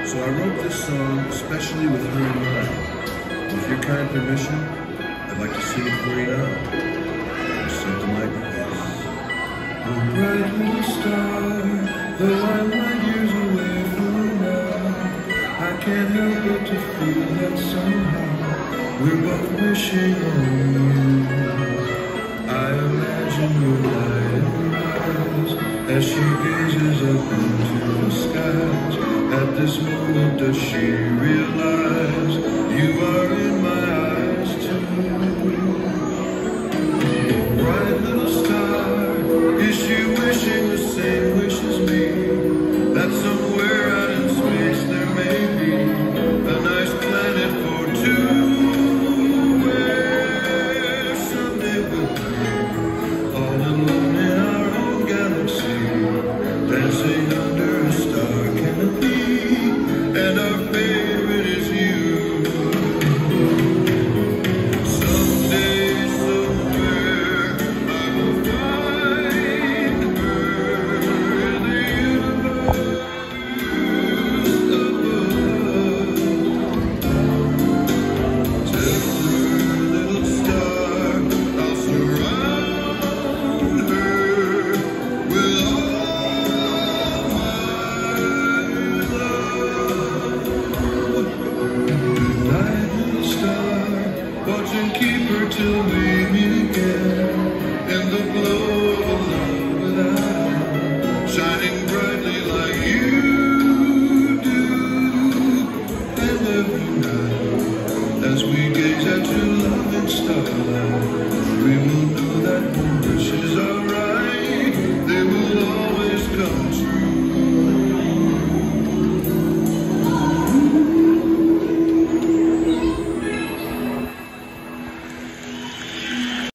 So I wrote this song especially with her in mind. With your kind permission, I'd like to sing it for you now. It's something like this. A bright little star, though I'm not years away from now, I can't help but to feel that somehow we're both wishing on you. I imagine your light eyes as she gazes up into the skies. At this moment does she realize you are in my eyes too?